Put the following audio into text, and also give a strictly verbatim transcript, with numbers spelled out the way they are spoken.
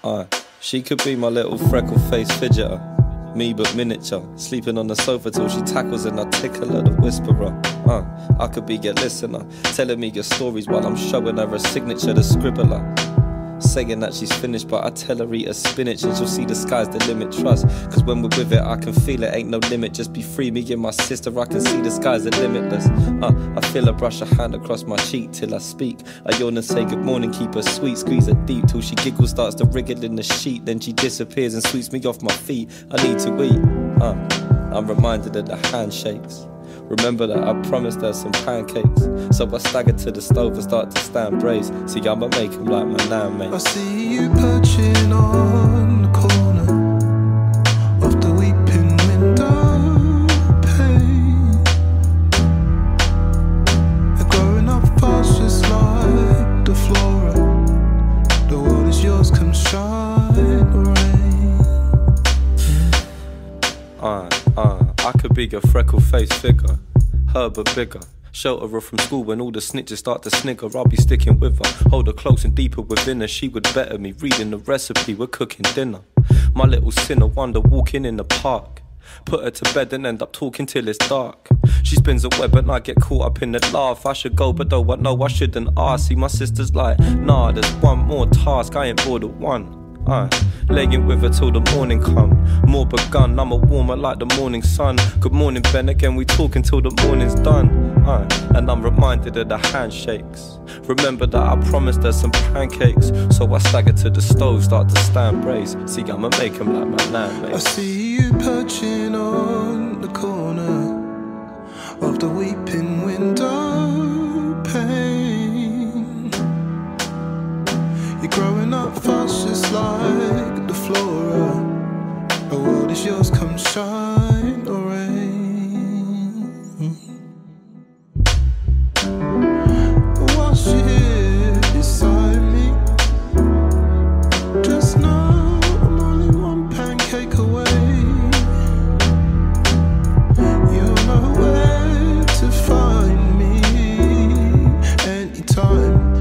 Aye, she could be my little freckle-faced fidgeter, me but miniature, sleeping on the sofa till she tackles and I tickle her, the whisperer. Uh, I could be your listener, telling me your stories while I'm showing her a signature, the scribbler. Saying that she's finished, but I tell her eat her spinach and she'll see the sky's the limit, trust. Cause when we're with it, I can feel it, ain't no limit. Just be free, me and my sister, I can see the skies are limitless. uh, I feel her brush her hand across my cheek till I speak. I yawn and say good morning, keep her sweet, squeeze her deep till she giggles, starts to wriggle in the sheet. Then she disappears and sweeps me off my feet. I need to eat. uh, I'm reminded of the handshakes. Remember that I promised her some pancakes. So I stagger to the stove and start to stand brace. See, I'ma make him like my nan, mate. I see you perching on the corner of the weeping window pane. You're growing up fast just like the flora. The world is yours, come shine the rain. Uh, uh, I could be a freckle-faced figure, her but bigger. Shelter her from school when all the snitches start to snigger. I'll be sticking with her, hold her close and deeper within her. She would better me, reading the recipe, we're cooking dinner. My little sinner wonder walking in the park. Put her to bed and end up talking till it's dark. She spins a web and I get caught up in the laugh. I should go but though I know I shouldn't ask. See, my sister's like, nah, there's one more task, I ain't bored of one. Uh, laying with her till the morning come. More begun, I'm a warmer like the morning sun. Good morning, Ben, again we talk until the morning's done. uh, And I'm reminded of the handshakes. Remember that I promised her some pancakes. So I stagger to the stove, start to stand brace. See, I'ma make him like my nan, mate. I see you perching on the corner of the weeping window pane. You're growing up fast just like the flora. The world is yours, come shine the rain. Whilst you're here beside me, just know I'm only one pancake away. You'll know where to find me anytime.